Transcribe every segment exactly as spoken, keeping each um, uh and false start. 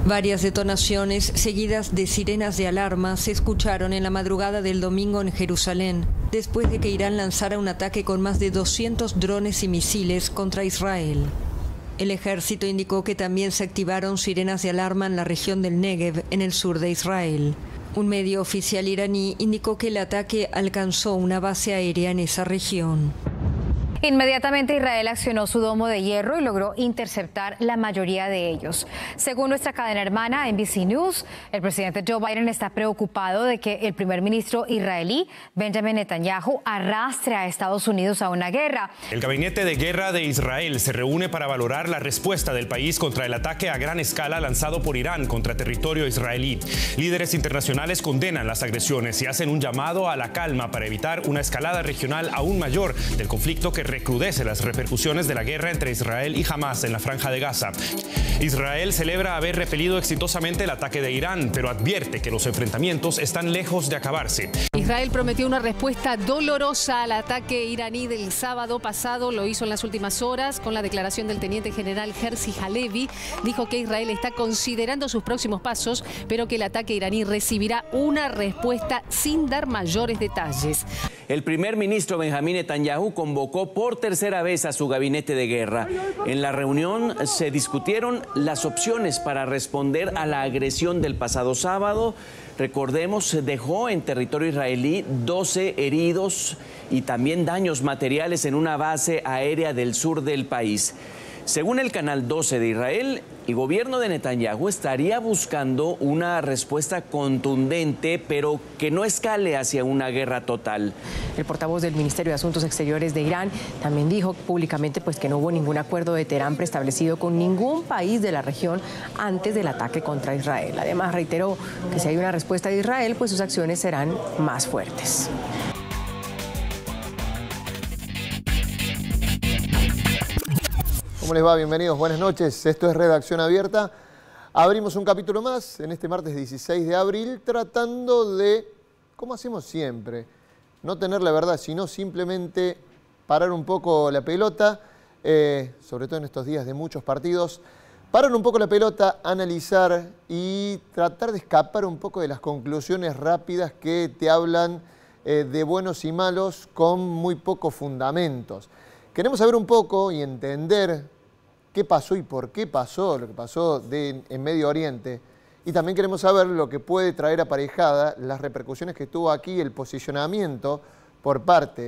Varias detonaciones seguidas de sirenas de alarma se escucharon en la madrugada del domingo en Jerusalén, después de que Irán lanzara un ataque con más de doscientos drones y misiles contra Israel. El ejército indicó que también se activaron sirenas de alarma en la región del Negev, en el sur de Israel. Un medio oficial iraní indicó que el ataque alcanzó una base aérea en esa región. Inmediatamente Israel accionó su domo de hierro y logró interceptar la mayoría de ellos. Según nuestra cadena hermana N B C News, el presidente Joe Biden está preocupado de que el primer ministro israelí, Benjamin Netanyahu, arrastre a Estados Unidos a una guerra. El gabinete de guerra de Israel se reúne para valorar la respuesta del país contra el ataque a gran escala lanzado por Irán contra territorio israelí. Líderes internacionales condenan las agresiones y hacen un llamado a la calma para evitar una escalada regional aún mayor del conflicto que recrudece las repercusiones de la guerra entre Israel y Hamás en la Franja de Gaza. Israel celebra haber repelido exitosamente el ataque de Irán, pero advierte que los enfrentamientos están lejos de acabarse. Israel prometió una respuesta dolorosa al ataque iraní del sábado pasado. Lo hizo en las últimas horas con la declaración del teniente general Herzi Halevi. Dijo que Israel está considerando sus próximos pasos, pero que el ataque iraní recibirá una respuesta sin dar mayores detalles. El primer ministro Benjamin Netanyahu convocó por tercera vez a su gabinete de guerra. En la reunión se discutieron las opciones para responder a la agresión del pasado sábado. Recordemos, se dejó en territorio israelí doce heridos y también daños materiales en una base aérea del sur del país. Según el canal doce de Israel, el gobierno de Netanyahu estaría buscando una respuesta contundente, pero que no escale hacia una guerra total. El portavoz del Ministerio de Asuntos Exteriores de Irán también dijo públicamente pues, que no hubo ningún acuerdo de Teherán preestablecido con ningún país de la región antes del ataque contra Israel. Además, reiteró que si hay una respuesta de Israel, pues sus acciones serán más fuertes. ¿Cómo les va? Bienvenidos, buenas noches. Esto es Redacción Abierta. Abrimos un capítulo más en este martes dieciséis de abril tratando de, como hacemos siempre, no tener la verdad, sino simplemente parar un poco la pelota, eh, sobre todo en estos días de muchos partidos, parar un poco la pelota, analizar y tratar de escapar un poco de las conclusiones rápidas que te hablan eh, de buenos y malos con muy pocos fundamentos. Queremos saber un poco y entender qué pasó y por qué pasó lo que pasó de, en Medio Oriente. Y también queremos saber lo que puede traer aparejada las repercusiones que tuvo aquí el posicionamiento por parte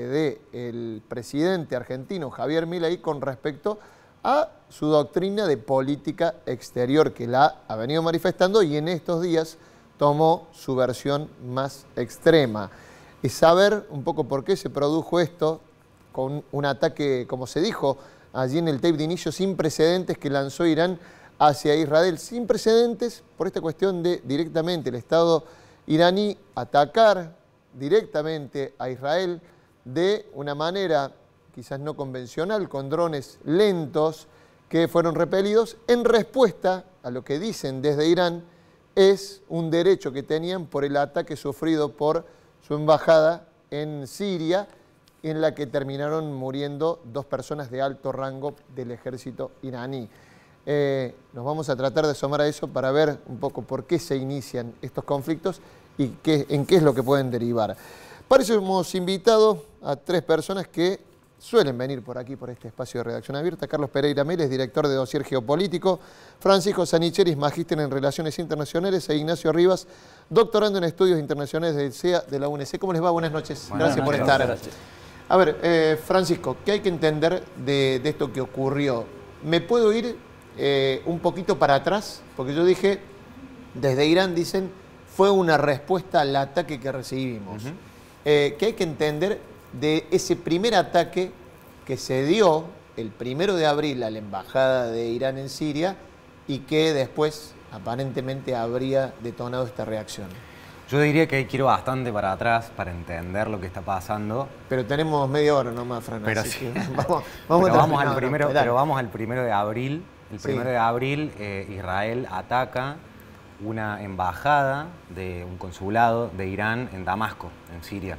del presidente argentino Javier Milei con respecto a su doctrina de política exterior, que la ha venido manifestando y en estos días tomó su versión más extrema. Y saber un poco por qué se produjo esto, con un ataque, como se dijo allí en el tape de inicio, sin precedentes que lanzó Irán hacia Israel, sin precedentes por esta cuestión de directamente el Estado iraní atacar directamente a Israel de una manera quizás no convencional, con drones lentos que fueron repelidos, en respuesta a lo que dicen desde Irán es un derecho que tenían por el ataque sufrido por su embajada en Siria, en la que terminaron muriendo dos personas de alto rango del ejército iraní. Eh, nos vamos a tratar de asomar a eso para ver un poco por qué se inician estos conflictos y qué, en qué es lo que pueden derivar. Para eso hemos invitado a tres personas que suelen venir por aquí, por este espacio de Redacción Abierta. Carlos Pereira Mélez, director de Dossier Geopolítico, Francisco Sanicheris, magíster en Relaciones Internacionales, e Ignacio Rivas, doctorando en Estudios Internacionales del C E A de la U N C. ¿Cómo les va? Buenas noches. Buenas Gracias noches. por estar. Gracias. A ver, eh, Francisco, ¿qué hay que entender de, de esto que ocurrió? ¿Me puedo ir eh, un poquito para atrás? Porque yo dije, desde Irán dicen, fue una respuesta al ataque que recibimos. Uh-huh. eh, ¿Qué hay que entender de ese primer ataque que se dio el primero de abril a la embajada de Irán en Siria y que después aparentemente habría detonado esta reacción? Yo diría que hay que ir bastante para atrás para entender lo que está pasando. Pero tenemos media hora nomás, Fran. Pero, así sí. que vamos, vamos, pero, vamos al no, primero, no, pero vamos al primero de abril. El primero sí. de abril eh, Israel ataca una embajada de un consulado de Irán en Damasco, en Siria,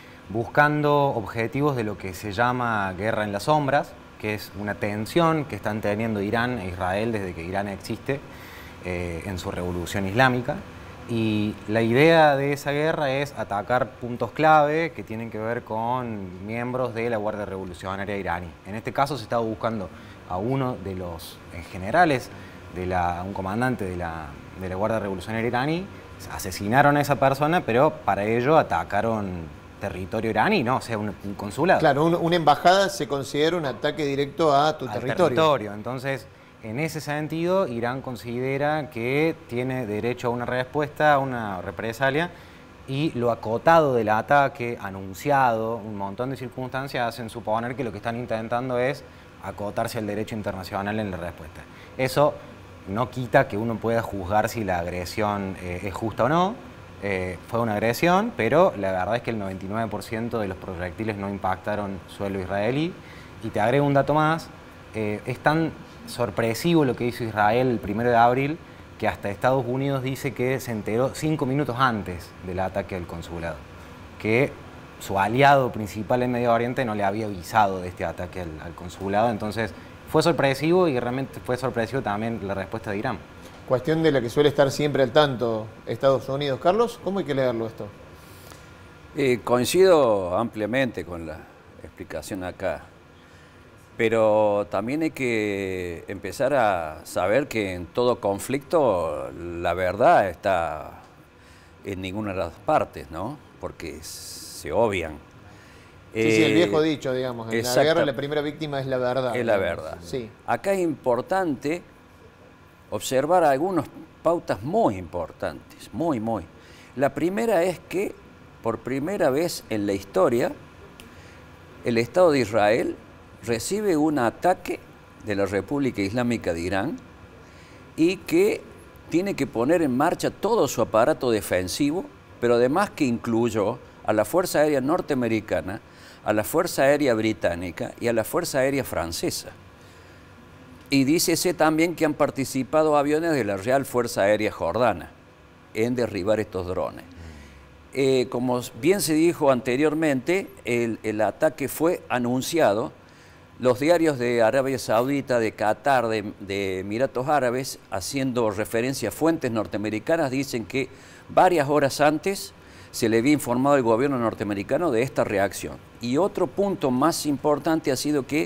buscando objetivos de lo que se llama guerra en las sombras, que es una tensión que están teniendo Irán e Israel desde que Irán existe, eh, en su revolución islámica. Y la idea de esa guerra es atacar puntos clave que tienen que ver con miembros de la Guardia Revolucionaria iraní. En este caso se estaba buscando a uno de los generales, de la, un comandante de la, de la Guardia Revolucionaria iraní. Asesinaron a esa persona, pero para ello atacaron territorio iraní, ¿no? O sea, un, un consulado. Claro, un, una embajada se considera un ataque directo a tu Al territorio. territorio. Entonces, en ese sentido, Irán considera que tiene derecho a una respuesta, a una represalia, y lo acotado del ataque, anunciado, un montón de circunstancias hacen suponer que lo que están intentando es acotarse al derecho internacional en la respuesta. Eso no quita que uno pueda juzgar si la agresión eh, es justa o no. Eh, fue una agresión, pero la verdad es que el noventa y nueve por ciento de los proyectiles no impactaron suelo israelí. Y te agrego un dato más, eh, es tan sorpresivo lo que hizo Israel el primero de abril que hasta Estados Unidos dice que se enteró cinco minutos antes del ataque al consulado, que su aliado principal en Medio Oriente no le había avisado de este ataque al, al consulado. Entonces fue sorpresivo y realmente fue sorpresivo también la respuesta de Irán. Cuestión de la que suele estar siempre al tanto Estados Unidos. Carlos, ¿cómo hay que leerlo esto? Eh, coincido ampliamente con la explicación acá, pero también hay que empezar a saber que en todo conflicto la verdad está en ninguna de las partes, ¿no? Porque se obvian. Sí, eh, sí, el viejo dicho, digamos, en la guerra la primera víctima es la verdad. Es la verdad. Sí. Acá es importante observar algunas pautas muy importantes, muy, muy. La primera es que por primera vez en la historia el Estado de Israel recibe un ataque de la República Islámica de Irán y que tiene que poner en marcha todo su aparato defensivo, pero además que incluyó a la Fuerza Aérea Norteamericana, a la Fuerza Aérea Británica y a la Fuerza Aérea Francesa. Y dícese también que han participado aviones de la Real Fuerza Aérea Jordana en derribar estos drones. Eh, como bien se dijo anteriormente, el, el ataque fue anunciado. Los diarios de Arabia Saudita, de Qatar, de, de Emiratos Árabes, haciendo referencia a fuentes norteamericanas, dicen que varias horas antes se le había informado al gobierno norteamericano de esta reacción. Y otro punto más importante ha sido que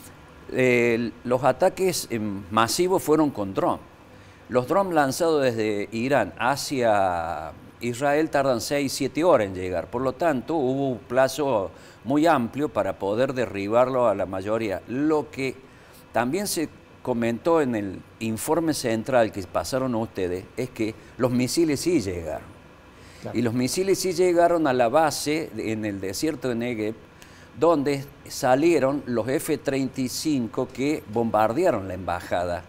eh, los ataques eh, masivos fueron con dron. Los drones lanzados desde Irán hacia Israel tardan seis, siete horas en llegar. Por lo tanto, hubo un plazo muy amplio para poder derribarlo a la mayoría. Lo que también se comentó en el informe central que pasaron a ustedes es que los misiles sí llegaron. Claro. Y los misiles sí llegaron a la base en el desierto de Negev, donde salieron los F treinta y cinco que bombardearon la embajada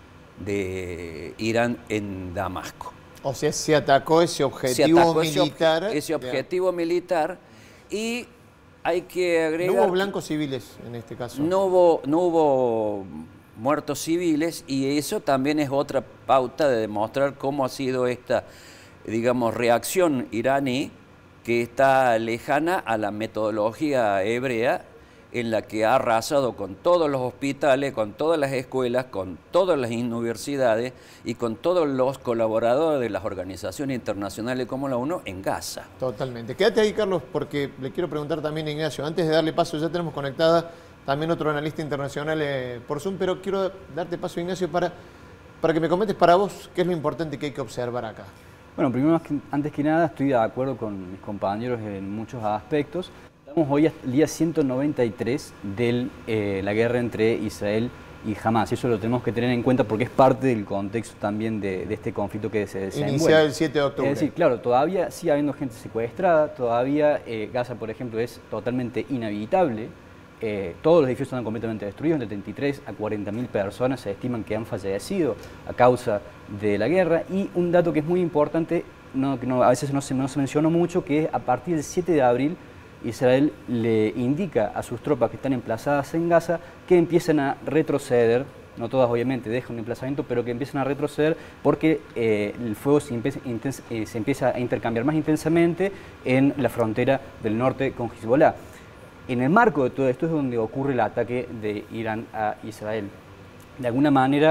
de Irán en Damasco. O sea, se atacó ese objetivo atacó militar. Ese, ob ese objetivo yeah. militar y hay que agregar... No hubo blancos civiles en este caso. No hubo, no hubo muertos civiles y eso también es otra pauta de demostrar cómo ha sido esta, digamos, reacción iraní que está lejana a la metodología hebrea en la que ha arrasado con todos los hospitales, con todas las escuelas, con todas las universidades y con todos los colaboradores de las organizaciones internacionales como la ONU en Gaza. Totalmente. Quédate ahí, Carlos, porque le quiero preguntar también a Ignacio. Antes de darle paso, ya tenemos conectada también otro analista internacional eh, por Zoom, pero quiero darte paso, Ignacio, para, para que me comentes para vos qué es lo importante que hay que observar acá. Bueno, primero, antes que nada, estoy de acuerdo con mis compañeros en muchos aspectos. Estamos hoy al día ciento noventa y tres de eh, la guerra entre Israel y Hamas. Y eso lo tenemos que tener en cuenta porque es parte del contexto también de, de este conflicto que se desenvuelve. Inicia el siete de octubre. Es decir, claro, todavía sigue habiendo gente secuestrada, todavía eh, Gaza, por ejemplo, es totalmente inhabitable. Eh, todos los edificios están completamente destruidos, de treinta y tres a cuarenta mil personas se estiman que han fallecido a causa de la guerra. Y un dato que es muy importante, no, que no, a veces no se, no se mencionó mucho, que es a partir del siete de abril, Israel le indica a sus tropas que están emplazadas en Gaza que empiezan a retroceder, no todas obviamente dejan un emplazamiento, pero que empiezan a retroceder porque eh, el fuego se, eh, se empieza a intercambiar más intensamente en la frontera del norte con Hezbollah. En el marco de todo esto es donde ocurre el ataque de Irán a Israel. De alguna manera,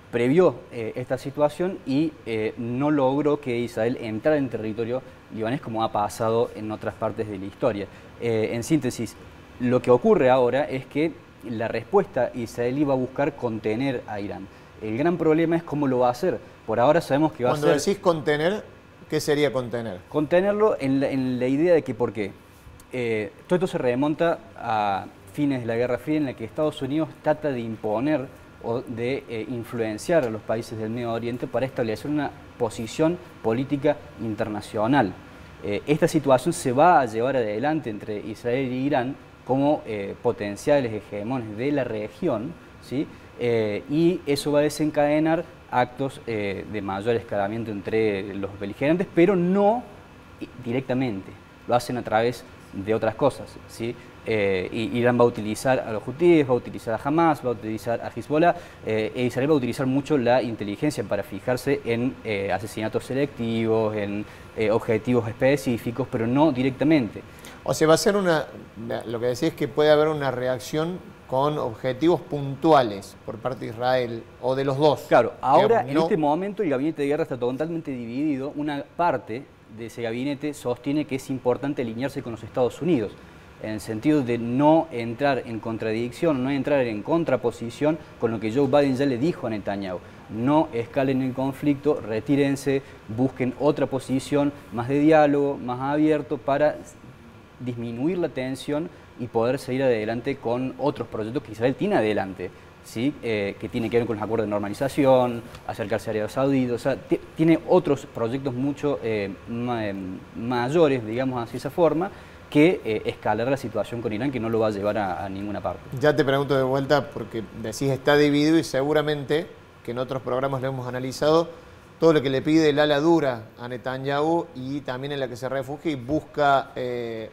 previó eh, esta situación y eh, no logró que Israel entrara en territorio libanés como ha pasado en otras partes de la historia. Eh, en síntesis, lo que ocurre ahora es que la respuesta israelí va a buscar contener a Irán. El gran problema es cómo lo va a hacer. Por ahora sabemos que va Cuando a ser... Cuando decís contener, ¿qué sería contener? Contenerlo en la, en la idea de que, ¿por qué? Eh, todo esto se remonta a fines de la Guerra Fría, en la que Estados Unidos trata de imponer o de eh, influenciar a los países del Medio Oriente para establecer una posición política internacional. Eh, esta situación se va a llevar adelante entre Israel y Irán como eh, potenciales hegemones de la región, ¿sí? Eh, y eso va a desencadenar actos eh, de mayor escalamiento entre los beligerantes, pero no directamente, lo hacen a través de otras cosas, ¿sí? Eh, Irán va a utilizar a los hutíes, va a utilizar a Hamas, va a utilizar a Hezbollah, eh, e Israel va a utilizar mucho la inteligencia para fijarse en eh, asesinatos selectivos, en eh, objetivos específicos, pero no directamente. O sea, va a ser una, lo que decís es que puede haber una reacción con objetivos puntuales por parte de Israel, o de los dos. Claro, ahora digamos, en no... este momento el gabinete de guerra está totalmente dividido. Una parte de ese gabinete sostiene que es importante alinearse con los Estados Unidos, en el sentido de no entrar en contradicción, no entrar en contraposición con lo que Joe Biden ya le dijo a Netanyahu. No escalen el conflicto, retírense, busquen otra posición más de diálogo, más abierto, para disminuir la tensión y poder seguir adelante con otros proyectos que Israel tiene adelante, ¿sí? eh, que tiene que ver con los acuerdos de normalización, acercarse a Arabia Saudita, o sea, tiene otros proyectos mucho eh, ma mayores, digamos así, esa forma, que eh, escalar la situación con Irán, que no lo va a llevar a, a ninguna parte. Ya te pregunto de vuelta, porque decís está dividido y seguramente, que en otros programas lo hemos analizado, todo lo que le pide el ala dura a Netanyahu y también en la que se refugia y busca eh,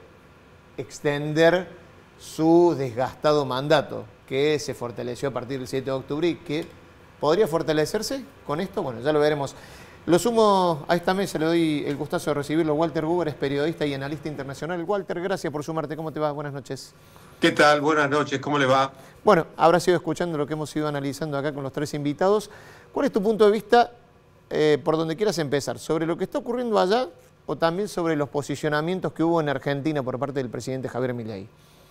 extender su desgastado mandato, que se fortaleció a partir del siete de octubre y que podría fortalecerse con esto. Bueno, ya lo veremos. Lo sumo a esta mesa, le doy el gustazo de recibirlo. Walter Buber es periodista y analista internacional. Walter, gracias por sumarte. ¿Cómo te va? Buenas noches. ¿Qué tal? Buenas noches. ¿Cómo le va? Bueno, habrás ido escuchando lo que hemos ido analizando acá con los tres invitados. ¿Cuál es tu punto de vista, eh, por donde quieras empezar, sobre lo que está ocurriendo allá o también sobre los posicionamientos que hubo en Argentina por parte del presidente Javier Milei?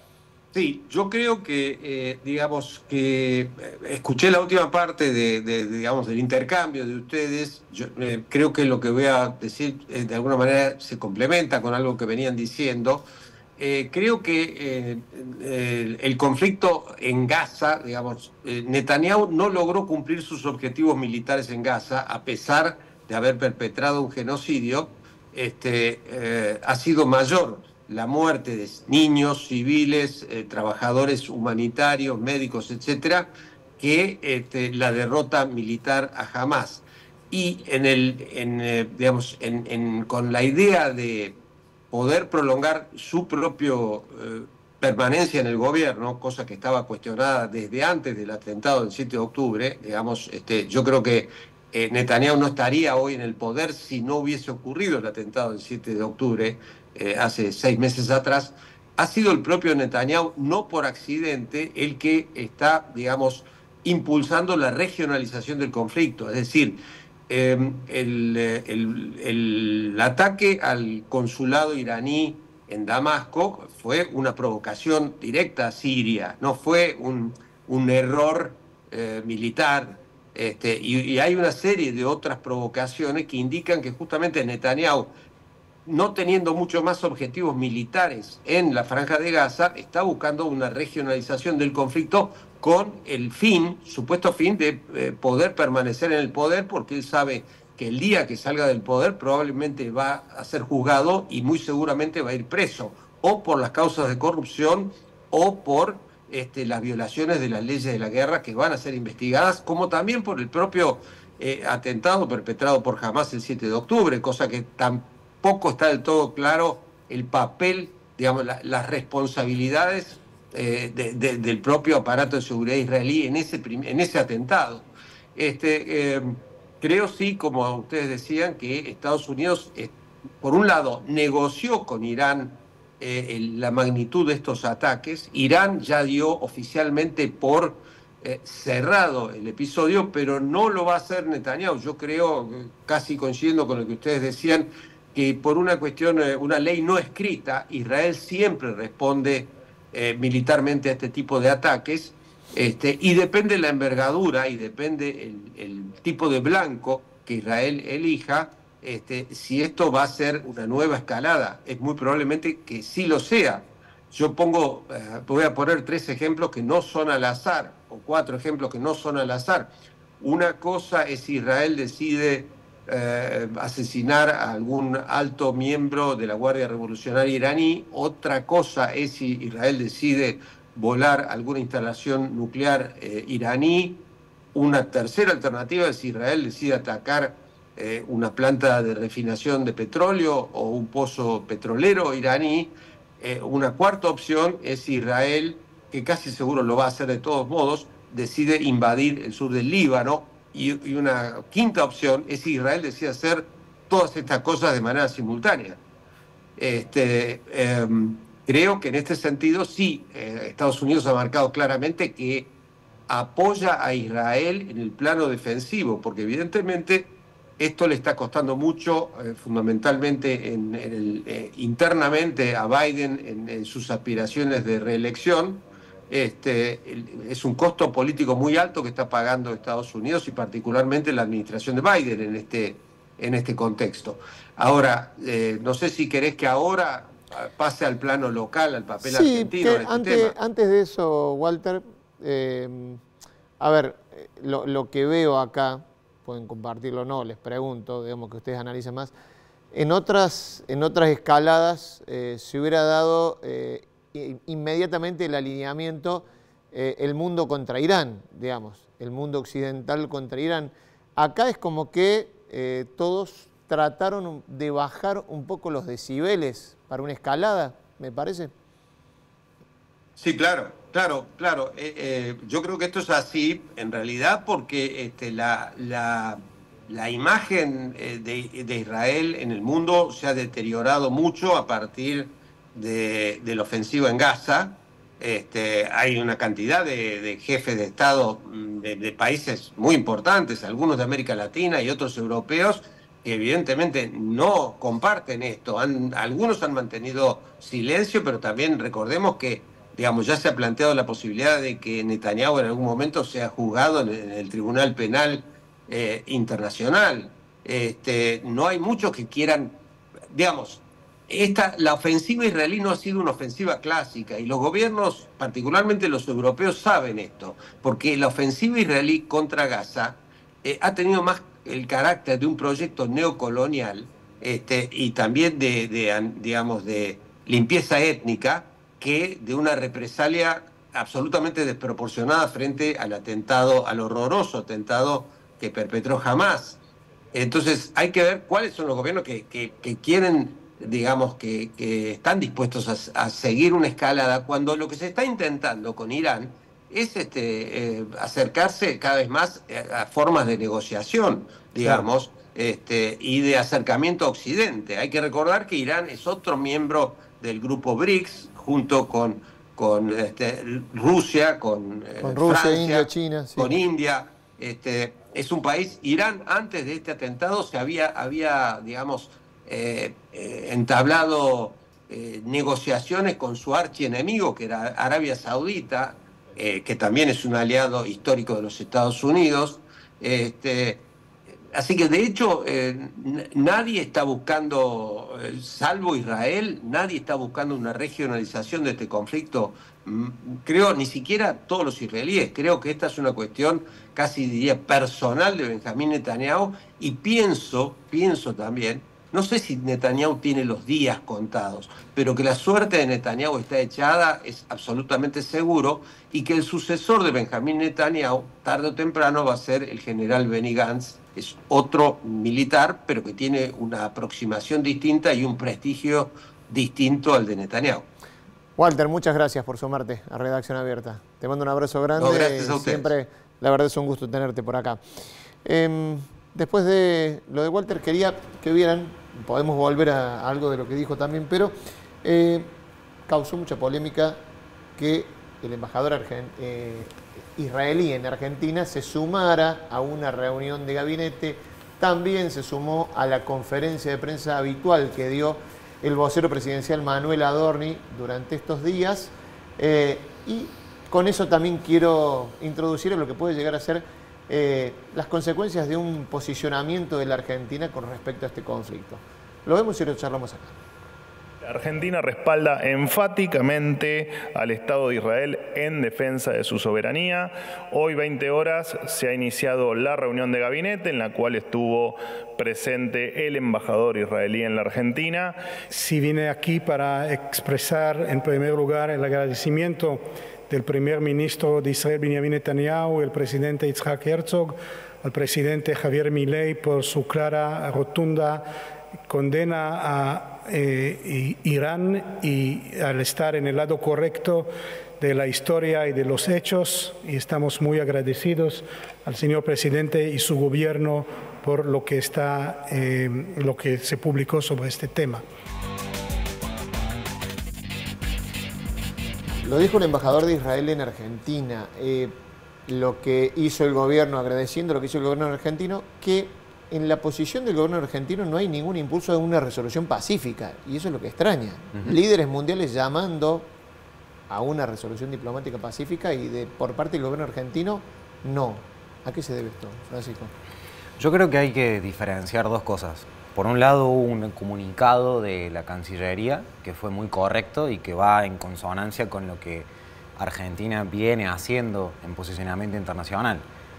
Sí, yo creo que, eh, digamos, que escuché la última parte de, de, digamos, del intercambio de ustedes. Yo eh, creo que lo que voy a decir eh, de alguna manera se complementa con algo que venían diciendo. Eh, creo que eh, el, el conflicto en Gaza, digamos, eh, Netanyahu no logró cumplir sus objetivos militares en Gaza, a pesar de haber perpetrado un genocidio. Este, eh, ha sido mayor la muerte de niños, civiles, eh, trabajadores humanitarios, médicos, etcétera, que este, la derrota militar a Hamas. Y en el, en, eh, digamos, en, en, con la idea de poder prolongar su propio eh, permanencia en el gobierno, cosa que estaba cuestionada desde antes del atentado del siete de octubre, digamos, este, yo creo que eh, Netanyahu no estaría hoy en el poder si no hubiese ocurrido el atentado del siete de octubre, Eh, hace seis meses atrás. Ha sido el propio Netanyahu, no por accidente, el que está, digamos, impulsando la regionalización del conflicto. Es decir, eh, el, el, el ataque al consulado iraní en Damasco fue una provocación directa a Siria, no fue un, un error eh, militar. Este, y, y hay una serie de otras provocaciones que indican que justamente Netanyahu, no teniendo mucho más objetivos militares en la Franja de Gaza, está buscando una regionalización del conflicto con el fin, supuesto fin, de eh, poder permanecer en el poder, porque él sabe que el día que salga del poder probablemente va a ser juzgado y muy seguramente va a ir preso, o por las causas de corrupción o por este, las violaciones de las leyes de la guerra que van a ser investigadas, como también por el propio eh, atentado perpetrado por Hamas el siete de octubre, cosa que tampoco Poco está del todo claro el papel, digamos, la, las responsabilidades eh, de, de, del propio aparato de seguridad israelí en ese, en ese atentado. Este, eh, creo sí, como ustedes decían, que Estados Unidos, eh, por un lado, negoció con Irán eh, el, la magnitud de estos ataques. Irán ya dio oficialmente por eh, cerrado el episodio, pero no lo va a hacer Netanyahu. Yo creo, casi coincidiendo con lo que ustedes decían, que por una cuestión, eh, una ley no escrita, Israel siempre responde eh, militarmente a este tipo de ataques, este, y depende la envergadura y depende el, el tipo de blanco que Israel elija, este, si esto va a ser una nueva escalada. Es muy probablemente que sí lo sea. Yo pongo, eh, voy a poner tres ejemplos que no son al azar, o cuatro ejemplos que no son al azar. Una cosa es si Israel decide eh, asesinar a algún alto miembro de la Guardia Revolucionaria iraní. Otra cosa es si Israel decide volar alguna instalación nuclear eh, iraní. Una tercera alternativa es si Israel decide atacar eh, una planta de refinación de petróleo o un pozo petrolero iraní. Eh, una cuarta opción es si Israel, que casi seguro lo va a hacer de todos modos, decide invadir el sur del Líbano. Y, y una quinta opción es si Israel decide hacer todas estas cosas de manera simultánea. Este, eh, creo que en este sentido sí, eh, Estados Unidos ha marcado claramente que apoya a Israel en el plano defensivo, porque evidentemente esto le está costando mucho, eh, fundamentalmente en, en el, eh, internamente a Biden en, en sus aspiraciones de reelección. Este, el, es un costo político muy alto que está pagando Estados Unidos y particularmente la administración de Biden en este, en este contexto. Ahora, eh, no sé si querés que ahora pase al plano local, al papel sí, argentino. Que en este antes, tema. antes de eso, Walter, eh, a ver, lo, lo que veo acá, pueden compartirlo o no, les pregunto, digamos que ustedes analicen más, en otras, en otras escaladas eh, se hubiera dado eh, inmediatamente el alineamiento, eh, el mundo contra Irán, digamos, el mundo occidental contra Irán. Acá es como que eh, todos trataron de bajar un poco los decibeles para una escalada, me parece. Sí, claro, claro, claro. Eh, eh, yo creo que esto es así, en realidad, porque este, la, la, la imagen eh, de, de Israel en el mundo se ha deteriorado mucho a partir de, de la ofensiva en Gaza. Este, hay una cantidad de, de jefes de Estado de, de países muy importantes, algunos de América Latina y otros europeos, que evidentemente no comparten esto. Han, algunos han mantenido silencio, pero también recordemos que, digamos, ya se ha planteado la posibilidad de que Netanyahu en algún momento sea juzgado en el, en el Tribunal Penal eh, Internacional. Este, no hay muchos que quieran, digamos, esta, la ofensiva israelí no ha sido una ofensiva clásica y los gobiernos, particularmente los europeos, saben esto, porque la ofensiva israelí contra Gaza eh, ha tenido más el carácter de un proyecto neocolonial este, y también de, de, digamos, de limpieza étnica que de una represalia absolutamente desproporcionada frente al atentado, al horroroso atentado que perpetró Hamás. Entonces hay que ver cuáles son los gobiernos que, que, que quieren, digamos, que, que están dispuestos a, a seguir una escalada, cuando lo que se está intentando con Irán es este, eh, acercarse cada vez más a, a formas de negociación, digamos, claro. este, y de acercamiento a Occidente. Hay que recordar que Irán es otro miembro del grupo BRICS, junto con, con este, Rusia, con, con eh, Rusia, Francia, India, China, sí. con India. Este, es un país, Irán antes de este atentado se había, había digamos, eh, eh, entablado eh, negociaciones con su archienemigo, que era Arabia Saudita, eh, que también es un aliado histórico de los Estados Unidos. Este, así que de hecho eh, nadie está buscando, eh, salvo Israel, nadie está buscando una regionalización de este conflicto. Creo, ni siquiera todos los israelíes. Creo que esta es una cuestión casi diría personal de Benjamín Netanyahu, y pienso, pienso también, no sé si Netanyahu tiene los días contados, pero que la suerte de Netanyahu está echada es absolutamente seguro, y que el sucesor de Benjamín Netanyahu, tarde o temprano, va a ser el general Benny Gantz. Es otro militar, pero que tiene una aproximación distinta y un prestigio distinto al de Netanyahu. Walter, muchas gracias por sumarte a Redacción Abierta. Te mando un abrazo grande. No, gracias a ustedes. Siempre, la verdad, es un gusto tenerte por acá. Eh, después de lo de Walter, quería que vieran, podemos volver a, a algo de lo que dijo también, pero eh, causó mucha polémica que el embajador argen, eh, israelí en Argentina se sumara a una reunión de gabinete. También se sumó a la conferencia de prensa habitual que dio el vocero presidencial Manuel Adorni durante estos días. Eh, y con eso también quiero introducir a lo que puede llegar a ser eh, las consecuencias de un posicionamiento de la Argentina con respecto a este conflicto. Lo vemos y lo charlamos acá. Argentina respalda enfáticamente al Estado de Israel en defensa de su soberanía. Hoy, veinte horas, se ha iniciado la reunión de gabinete en la cual estuvo presente el embajador israelí en la Argentina. Sí, vine aquí para expresar en primer lugar el agradecimiento del primer ministro de Israel, Benjamin Netanyahu, el presidente Yitzhak Herzog, al presidente Javier Milei por su clara, rotunda condena a eh, Irán y al estar en el lado correcto de la historia y de los hechos, y estamos muy agradecidos al señor presidente y su gobierno por lo que, está, eh, lo que se publicó sobre este tema. Lo dijo el embajador de Israel en Argentina, eh, lo que hizo el gobierno, agradeciendo lo que hizo el gobierno argentino, que en la posición del gobierno argentino no hay ningún impulso de una resolución pacífica, y eso es lo que extraña. Uh-huh. Líderes mundiales llamando a una resolución diplomática pacífica y de, por parte del gobierno argentino, no. ¿A qué se debe esto, Francisco? Yo creo que hay que diferenciar dos cosas. Por un lado, hubo un comunicado de la Cancillería que fue muy correcto y que va en consonancia con lo que Argentina viene haciendo en posicionamiento internacional.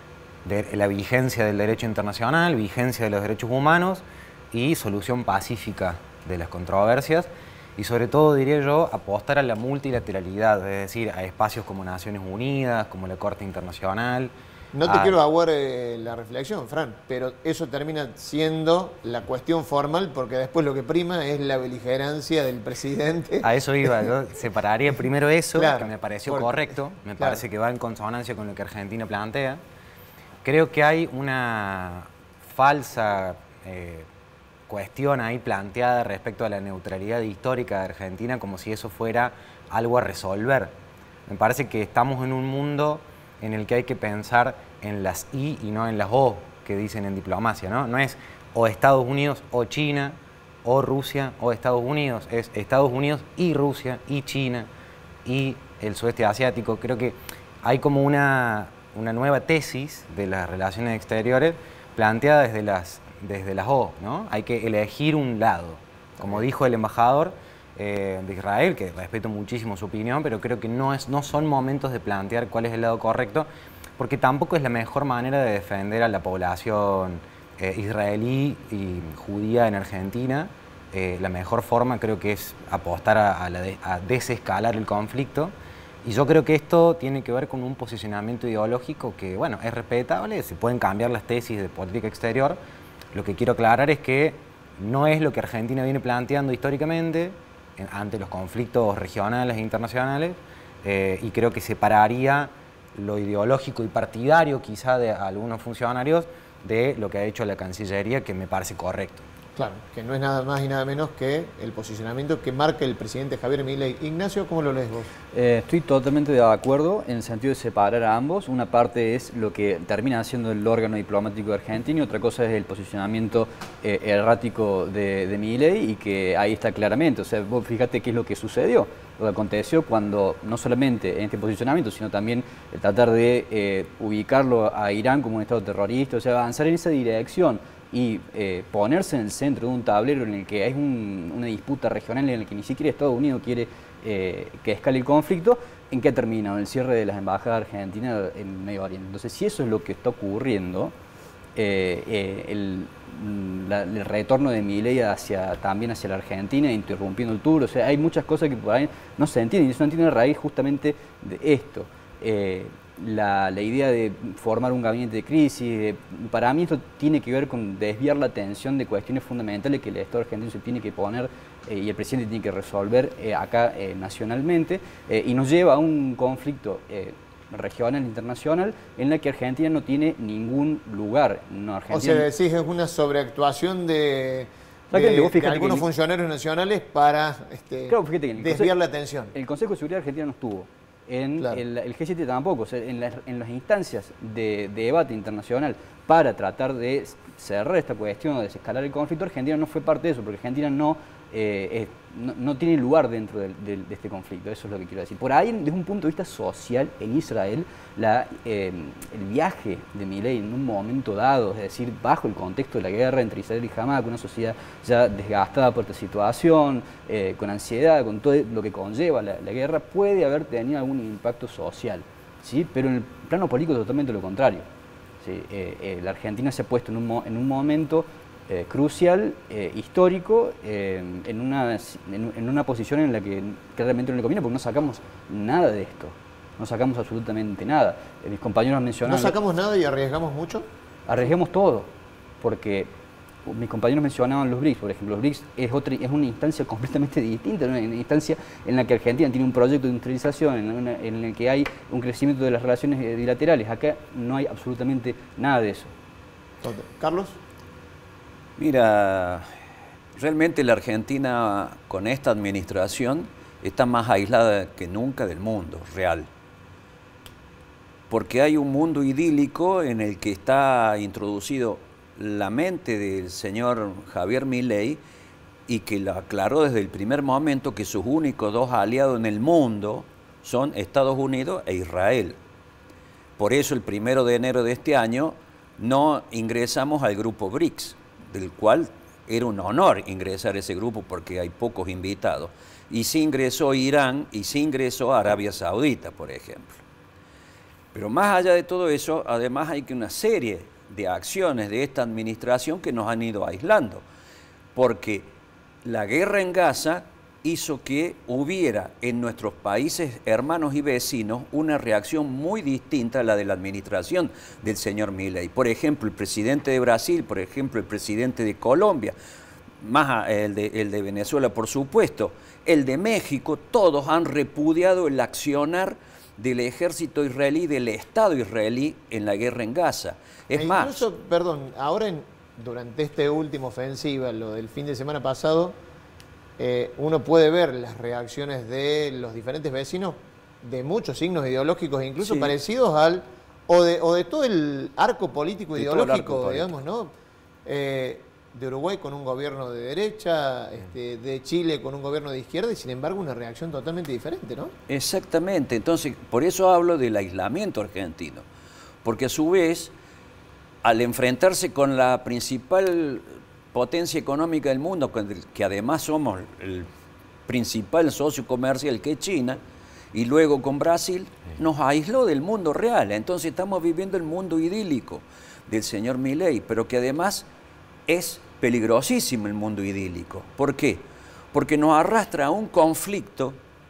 De la vigencia del derecho internacional, vigencia de los derechos humanos y solución pacífica de las controversias. Y sobre todo, diría yo, apostar a la multilateralidad, es decir, a espacios como Naciones Unidas, como la Corte Internacional. No te a... quiero aguar eh, la reflexión, Fran, pero eso termina siendo la cuestión formal, porque después lo que prima es la beligerancia del presidente. A eso iba, yo separaría primero eso, claro, que me pareció porque, correcto, me claro. parece que va en consonancia con lo que Argentina plantea. Creo que hay una falsa eh, cuestión ahí planteada respecto a la neutralidad histórica de Argentina, como si eso fuera algo a resolver. Me parece que estamos en un mundo en el que hay que pensar en las I y no en las O, que dicen en diplomacia, ¿no? No es o Estados Unidos o China, o Rusia o Estados Unidos, es Estados Unidos y Rusia y China y el sudeste asiático. Creo que hay como una, una nueva tesis de las relaciones exteriores planteada desde las, desde las O, ¿no? Hay que elegir un lado. Como dijo el embajador eh, de Israel, que respeto muchísimo su opinión, pero creo que no, es, no son momentos de plantear cuál es el lado correcto, porque tampoco es la mejor manera de defender a la población eh, israelí y judía en Argentina. Eh, la mejor forma creo que es apostar a, a, la de, a desescalar el conflicto. Y yo creo que esto tiene que ver con un posicionamiento ideológico que, bueno, es respetable, se pueden cambiar las tesis de política exterior. Lo que quiero aclarar es que no es lo que Argentina viene planteando históricamente en, ante los conflictos regionales e internacionales, eh, y creo que separaría lo ideológico y partidario quizá de algunos funcionarios de lo que ha hecho la Cancillería, que me parece correcto. Claro, que no es nada más y nada menos que el posicionamiento que marca el presidente Javier Milei. Ignacio, ¿cómo lo lees vos? Eh, estoy totalmente de acuerdo en el sentido de separar a ambos. Una parte es lo que termina haciendo el órgano diplomático argentino y otra cosa es el posicionamiento eh, errático de, de Milei, y que ahí está claramente. O sea, vos fíjate qué es lo que sucedió, lo que aconteció cuando no solamente en este posicionamiento, sino también el tratar de eh, ubicarlo a Irán como un estado terrorista, o sea, avanzar en esa dirección y eh, ponerse en el centro de un tablero en el que hay un, una disputa regional en el que ni siquiera Estados Unidos quiere eh, que escale el conflicto. ¿En qué termina? En el cierre de las embajadas argentinas en Medio Oriente. Entonces, si eso es lo que está ocurriendo, eh, eh, el, la, el retorno de Milei hacia, también hacia la Argentina, interrumpiendo el tour, o sea, hay muchas cosas que por ahí no se entienden, y eso no entiende a raíz justamente de esto. Eh, La, la idea de formar un gabinete de crisis, eh, para mí esto tiene que ver con desviar la atención de cuestiones fundamentales que el Estado argentino se tiene que poner eh, y el presidente tiene que resolver eh, acá eh, nacionalmente, eh, y nos lleva a un conflicto eh, regional e internacional en la que Argentina no tiene ningún lugar. No, Argentina... O sea, decís es una sobreactuación de... De, de algunos funcionarios nacionales para este, claro, fíjate que el desviar Consejo, la atención. El Consejo de Seguridad Argentina no estuvo. En Claro. el, el G siete tampoco, o sea, en, las, en las instancias de, de debate internacional para tratar de cerrar esta cuestión o desescalar el conflicto, Argentina no fue parte de eso, porque Argentina no, eh, eh, no, no tiene lugar dentro del, del, de este conflicto, eso es lo que quiero decir. Por ahí, desde un punto de vista social, en Israel, la, eh, el viaje de Milei en un momento dado, es decir, bajo el contexto de la guerra entre Israel y Hamas, con una sociedad ya desgastada por esta situación, eh, con ansiedad, con todo lo que conlleva la, la guerra, puede haber tenido algún impacto social, ¿sí? Pero en el plano político totalmente lo contrario. Sí, eh, eh, la Argentina se ha puesto en un, mo en un momento eh, crucial, eh, histórico, eh, en, una, en, en una posición en la que claramente no le conviene, porque no sacamos nada de esto, no sacamos absolutamente nada. Eh, mis compañeros han mencionado... ¿No sacamos nada y arriesgamos mucho? Arriesguemos todo, porque mis compañeros mencionaban los BRICS, por ejemplo. Los BRICS es, otra, es una instancia completamente distinta, una instancia en la que Argentina tiene un proyecto de industrialización, en, una, en el que hay un crecimiento de las relaciones bilaterales. Acá no hay absolutamente nada de eso. Carlos. Mira, realmente la Argentina con esta administración está más aislada que nunca del mundo real. Porque hay un mundo idílico en el que está introducido la mente del señor Javier Milei y que lo aclaró desde el primer momento que sus únicos dos aliados en el mundo son Estados Unidos e Israel. Por eso el primero de enero de este año no ingresamos al grupo BRICS, del cual era un honor ingresar a ese grupo porque hay pocos invitados. Y sí ingresó Irán y sí ingresó Arabia Saudita, por ejemplo. Pero más allá de todo eso, además hay que una serie de acciones de esta administración que nos han ido aislando, porque la guerra en Gaza hizo que hubiera en nuestros países hermanos y vecinos una reacción muy distinta a la de la administración del señor Milei. Por ejemplo, el presidente de Brasil, por ejemplo, el presidente de Colombia, más el de, el de Venezuela, por supuesto, el de México, todos han repudiado el accionar del ejército israelí, del Estado israelí en la guerra en Gaza. Es e más... Incluso, perdón, ahora en, durante este último ofensiva, lo del fin de semana pasado, eh, uno puede ver las reacciones de los diferentes vecinos de muchos signos ideológicos, incluso sí. parecidos al, o de, o de todo el arco político de ideológico, arco digamos, ¿no? Eh, de Uruguay con un gobierno de derecha, este, de Chile con un gobierno de izquierda y sin embargo una reacción totalmente diferente, ¿no? Exactamente, entonces por eso hablo del aislamiento argentino, porque a su vez, al enfrentarse con la principal potencia económica del mundo, que además somos el principal socio comercial que es China, y luego con Brasil, nos aisló del mundo real, entonces estamos viviendo el mundo idílico del señor Milei, pero que además es peligrosísimo el mundo idílico. ¿Por qué? Porque nos arrastra a un conflicto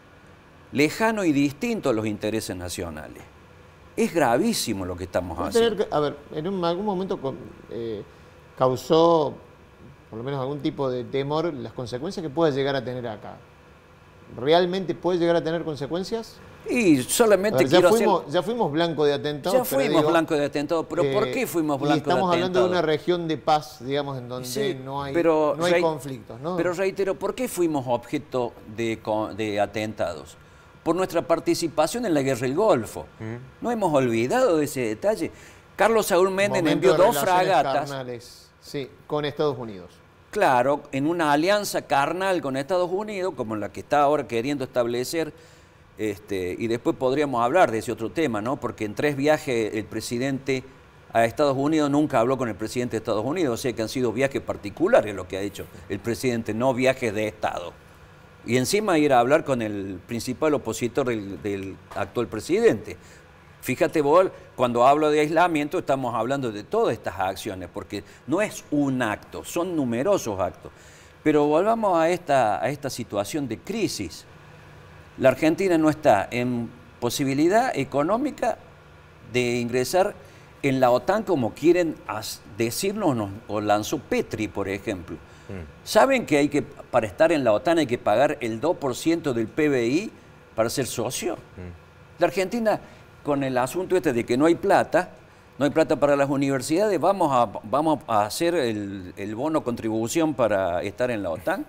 lejano y distinto a los intereses nacionales. Es gravísimo lo que estamos haciendo. Tener, a ver, en un, algún momento eh, causó, por lo menos algún tipo de temor, las consecuencias que pueda llegar a tener acá. ¿Realmente puede llegar a tener consecuencias? Y solamente ver, ya quiero fuimos, hacer... Ya fuimos blanco de atentados. Ya fuimos digo, blanco de atentados, pero eh, ¿por qué fuimos blanco de atentados? Estamos hablando de una región de paz, digamos, en donde sí, no hay, pero, no hay re, conflictos, ¿no? Pero reitero, ¿por qué fuimos objeto de, de atentados? Por nuestra participación en la guerra del Golfo. ¿Mm? No hemos olvidado de ese detalle. Carlos Saúl Menem envió dos fragatas. Carnales, sí, con Estados Unidos. Claro, en una alianza carnal con Estados Unidos, como la que está ahora queriendo establecer. Este, y después podríamos hablar de ese otro tema, ¿no? Porque en tres viajes el presidente a Estados Unidos nunca habló con el presidente de Estados Unidos, o sea que han sido viajes particulares lo que ha hecho el presidente, no viajes de Estado. Y encima ir a hablar con el principal opositor del, del actual presidente. Fíjate vos, cuando hablo de aislamiento estamos hablando de todas estas acciones, porque no es un acto, son numerosos actos. Pero volvamos a esta, a esta situación de crisis. La Argentina no está en posibilidad económica de ingresar en la OTAN como quieren decirnos, o lanzó Petri, por ejemplo. Mm. ¿Saben que hay que, para estar en la OTAN hay que pagar el dos por ciento del P B I para ser socio? Mm. La Argentina, con el asunto este de que no hay plata, no hay plata para las universidades, vamos a, vamos a hacer el, el bono contribución para estar en la OTAN.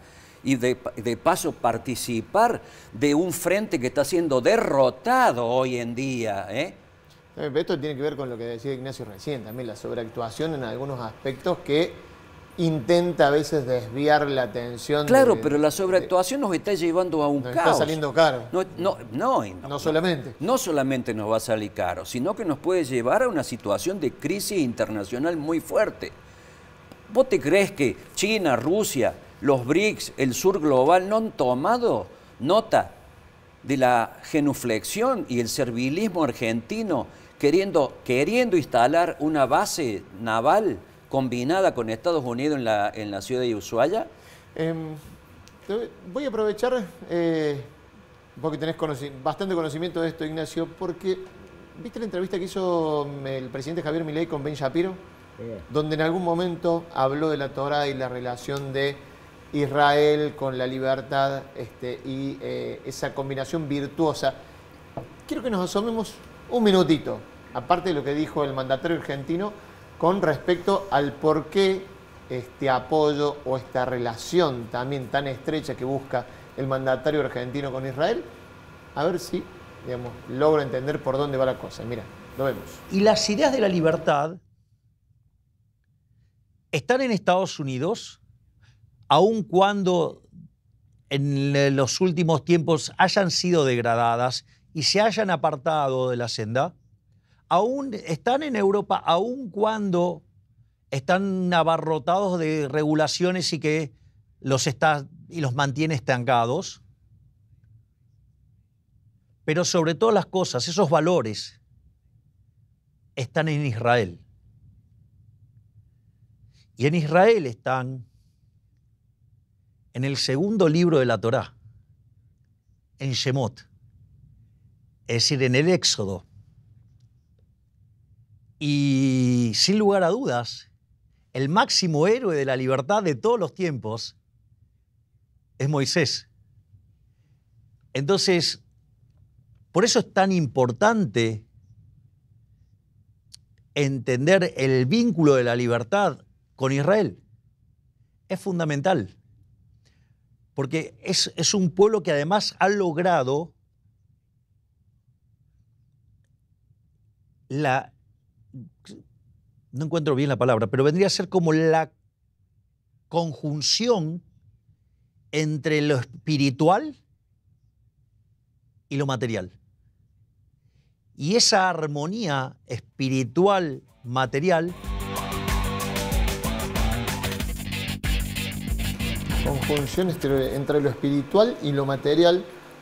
y de, de paso participar de un frente que está siendo derrotado hoy en día, ¿eh? Esto tiene que ver con lo que decía Ignacio recién, también la sobreactuación en algunos aspectos que intenta a veces desviar la atención. Claro, de, pero la sobreactuación de, nos está llevando a un nos caos. Está saliendo caro. No, no, no, no, no solamente. No solamente nos va a salir caro, sino que nos puede llevar a una situación de crisis internacional muy fuerte. ¿Vos te crees que China, Rusia, los BRICS, el sur global no han tomado nota de la genuflexión y el servilismo argentino queriendo, queriendo instalar una base naval combinada con Estados Unidos en la, en la ciudad de Ushuaia? Eh, voy a aprovechar, eh, vos que tenés conoci bastante conocimiento de esto, Ignacio, porque ¿viste la entrevista que hizo el presidente Javier Milei con Ben Shapiro? Sí. Donde en algún momento habló de la Torá y la relación de Israel con la libertad este, y eh, esa combinación virtuosa. Quiero que nos asomemos un minutito, aparte de lo que dijo el mandatario argentino, con respecto al por qué este apoyo o esta relación también tan estrecha que busca el mandatario argentino con Israel. A ver si, digamos, logro entender por dónde va la cosa. Mira, lo vemos. Y las ideas de la libertad están en Estados Unidos, aun cuando en los últimos tiempos hayan sido degradadas y se hayan apartado de la senda. Aún están en Europa, aun cuando están abarrotados de regulaciones y que los, está, y los mantiene estancados. Pero sobre todas las cosas, esos valores están en Israel. Y en Israel están en el segundo libro de la Torá, en Shemot, es decir, en el Éxodo. Y sin lugar a dudas, el máximo héroe de la libertad de todos los tiempos es Moisés. Entonces, por eso es tan importante entender el vínculo de la libertad con Israel. Es fundamental, porque es, es un pueblo que además ha logrado la... no encuentro bien la palabra, pero vendría a ser como la conjunción entre lo espiritual y lo material. Y esa armonía espiritual-material... Conjunción entre lo espiritual y lo material.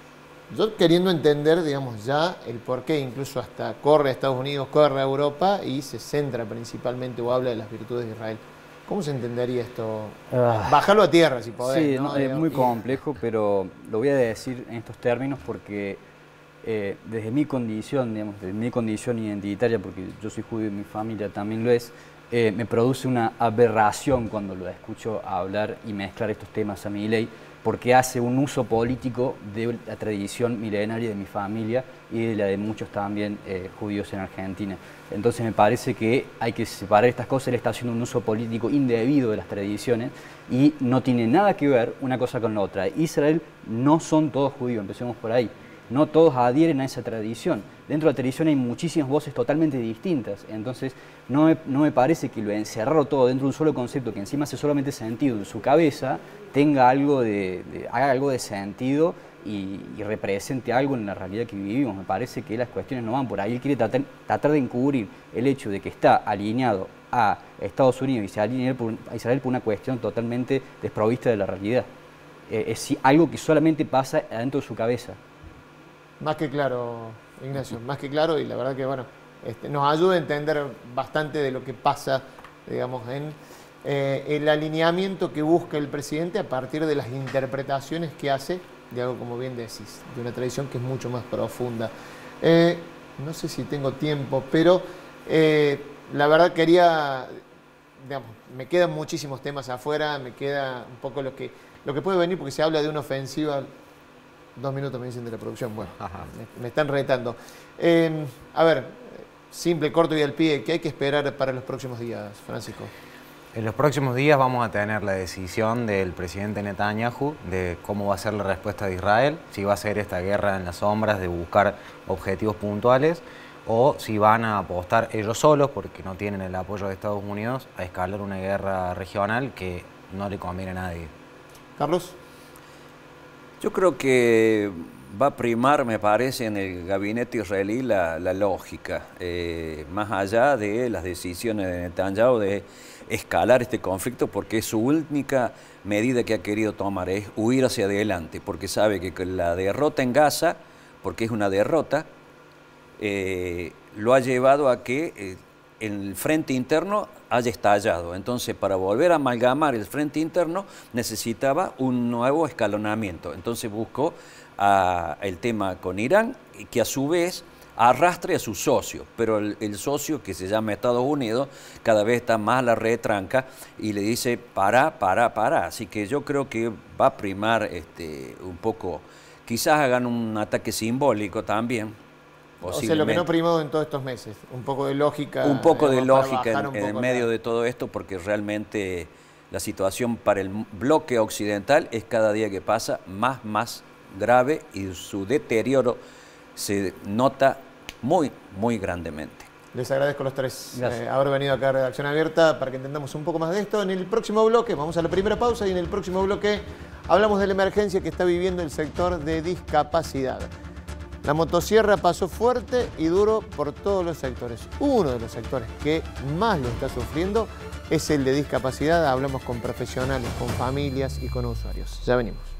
Yo queriendo entender, digamos, ya el porqué, incluso hasta corre a Estados Unidos, corre a Europa y se centra principalmente o habla de las virtudes de Israel. ¿Cómo se entendería esto? Ah. Bajarlo a tierra, si podés. Sí, ¿no? No, es muy complejo, pero lo voy a decir en estos términos porque eh, desde mi condición, digamos, desde mi condición identitaria, porque yo soy judío y mi familia también lo es, eh, me produce una aberración cuando lo escucho hablar y mezclar estos temas a Milei, porque hace un uso político de la tradición milenaria de mi familia y de la de muchos también eh, judíos en Argentina. Entonces me parece que hay que separar estas cosas. Él está haciendo un uso político indebido de las tradiciones y no tiene nada que ver una cosa con la otra. Israel no son todos judíos, empecemos por ahí. No todos adhieren a esa tradición. Dentro de la tradición hay muchísimas voces totalmente distintas. Entonces no me, no me parece que lo encerrarlo todo dentro de un solo concepto que encima hace solamente sentido en su cabeza tenga algo de, de, haga algo de sentido y, y represente algo en la realidad que vivimos. Me parece que las cuestiones no van por ahí. Él quiere tratar, tratar de encubrir el hecho de que está alineado a Estados Unidos y se alinea a Israel por una cuestión totalmente desprovista de la realidad. Eh, es algo que solamente pasa adentro de su cabeza. Más que claro, Ignacio, más que claro, y la verdad que bueno, este, nos ayuda a entender bastante de lo que pasa, digamos, en eh, el alineamiento que busca el presidente a partir de las interpretaciones que hace de algo, como bien decís, de una tradición que es mucho más profunda. Eh, no sé si tengo tiempo, pero eh, la verdad quería, digamos, me quedan muchísimos temas afuera, me queda un poco lo que, lo que puede venir, porque se habla de una ofensiva. Dos minutos me dicen de la producción, bueno, me, me están retando. Eh, a ver, simple, corto y al pie, ¿qué hay que esperar para los próximos días, Francisco? En los próximos días vamos a tener la decisión del presidente Netanyahu de cómo va a ser la respuesta de Israel, si va a ser esta guerra en las sombras de buscar objetivos puntuales o si van a apostar ellos solos, porque no tienen el apoyo de Estados Unidos, a escalar una guerra regional que no le conviene a nadie. Carlos. Yo creo que va a primar, me parece, en el gabinete israelí la, la lógica, eh, más allá de las decisiones de Netanyahu de escalar este conflicto, porque su única medida que ha querido tomar es huir hacia adelante, porque sabe que la derrota en Gaza, porque es una derrota, eh, lo ha llevado a que eh, el frente interno haya estallado. Entonces, para volver a amalgamar el frente interno, necesitaba un nuevo escalonamiento. Entonces buscó a, el tema con Irán, que a su vez arrastre a su socio, pero el, el socio, que se llama Estados Unidos, cada vez está más a la retranca y le dice para, para, para. Así que yo creo que va a primar este, un poco, quizás hagan un ataque simbólico también. O sea, lo que no primó en todos estos meses, un poco de lógica. Un poco de digamos, lógica en, poco en medio la... de todo esto, porque realmente la situación para el bloque occidental es cada día que pasa más, más grave y su deterioro se nota muy, muy grandemente. Les agradezco a los tres eh, haber venido acá a Redacción Abierta para que entendamos un poco más de esto. En el próximo bloque, vamos a la primera pausa y en el próximo bloque hablamos de la emergencia que está viviendo el sector de discapacidad. La motosierra pasó fuerte y duro por todos los sectores. Uno de los sectores que más lo está sufriendo es el de discapacidad. Hablamos con profesionales, con familias y con usuarios. Ya venimos.